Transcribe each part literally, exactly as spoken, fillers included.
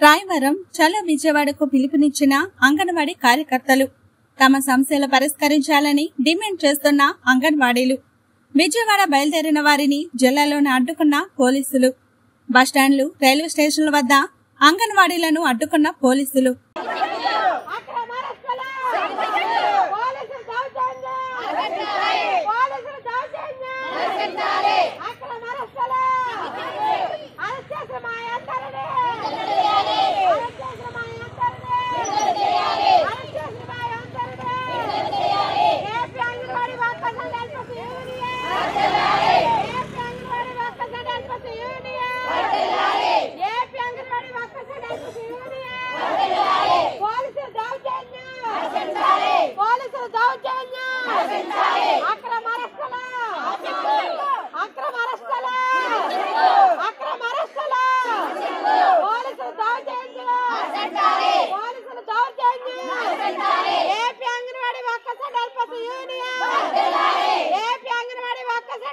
రాయవరం చలో విజయవాడకు పిలుపునిచ్చిన అంగన్వాడీ కార్యకర్తలు తమ సమస్యలు పరిష్కరించాలని డిమాండ్ చేస్తున్న అంగన్వాడీలు విజయవాడ బయలుదేరిన వారిని జిల్లాలోని అడ్డుకున్న పోలీసులు బస్టాండ్లు రైల్వే స్టేషన్ల వద్ద అంగన్వాడీలను అడ్డుకున్న పోలీసులు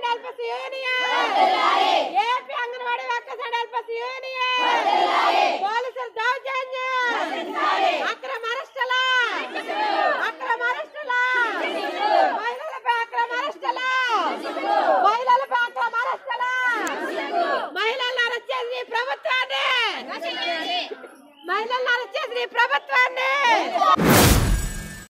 Union!